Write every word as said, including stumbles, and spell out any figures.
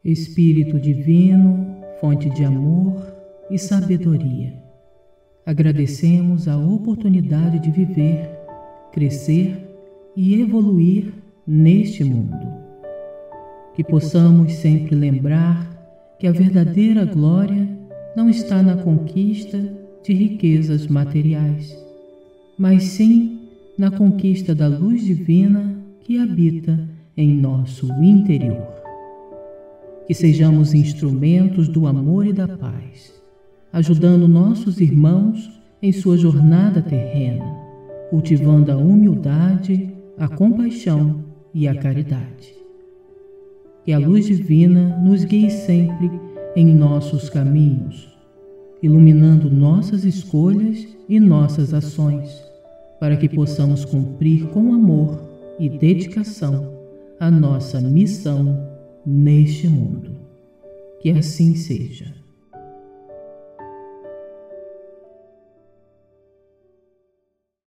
Espírito Divino, fonte de amor e sabedoria, agradecemos a oportunidade de viver, crescer e evoluir neste mundo. Que possamos sempre lembrar que a verdadeira glória não está na conquista de riquezas materiais, mas sim na conquista da luz divina que habita em nosso interior. Que sejamos instrumentos do amor e da paz, ajudando nossos irmãos em sua jornada terrena, cultivando a humildade, a compaixão e a caridade. Que a luz divina nos guie sempre em nossos caminhos, iluminando nossas escolhas e nossas ações, para que possamos cumprir com amor e dedicação a nossa missão neste mundo. Que assim seja.